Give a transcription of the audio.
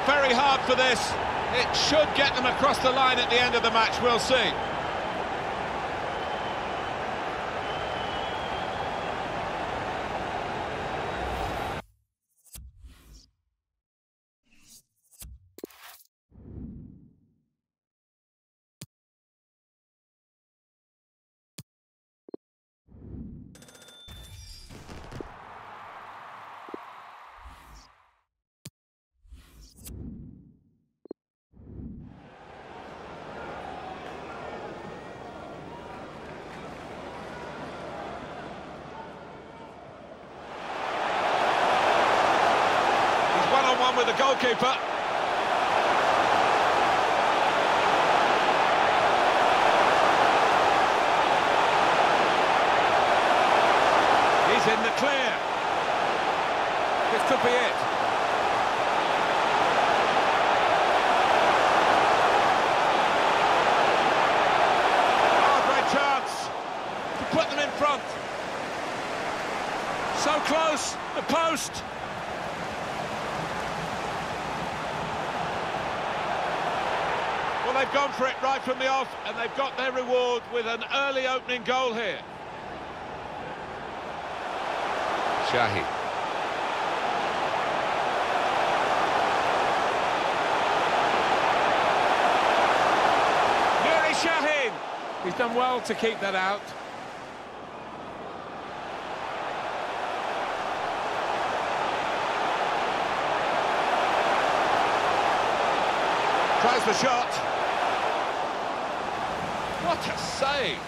very hard for this. It should get them across the line at the end of the match, we'll see. With the goalkeeper. He's in the clear. This could be it. Oh, great chance to put them in front. So close, the post. Well, they've gone for it right from the off, and they've got their reward with an early opening goal here. Shahi. Nuri Sahin. He's done well to keep that out. Tries the shot. What a save!